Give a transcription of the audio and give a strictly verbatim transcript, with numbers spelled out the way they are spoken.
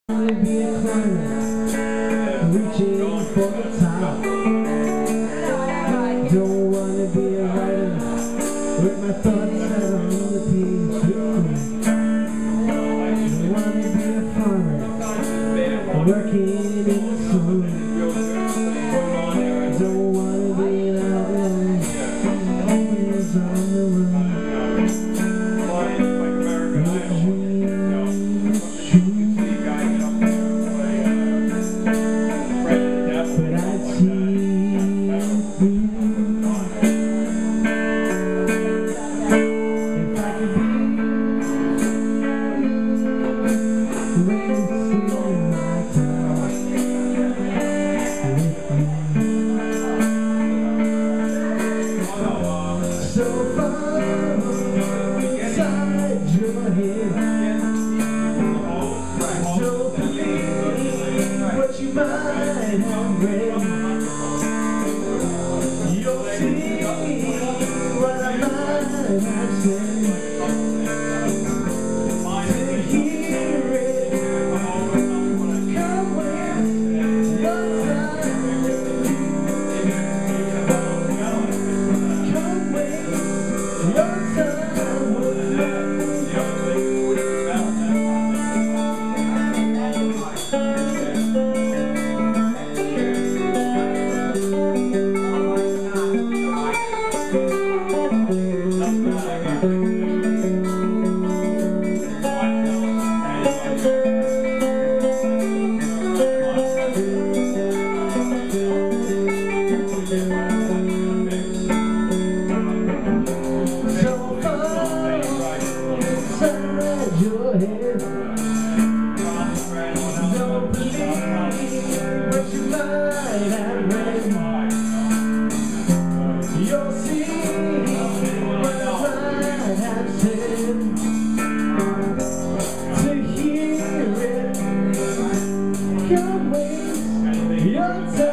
wanna be a climber, reaching for the top. Don't wanna be a writer, with my thoughts out on the page. Don't wanna be a farmer, working in the sun. Don't wanna be an outlaw, always on the run. So far inside your head, don't believe what you might have read. You'll see what I might have said. To hear it, come with your time. Come with your time. Your head, don't believe what you might have read. You'll see what I might have said. To hear it, come with your time.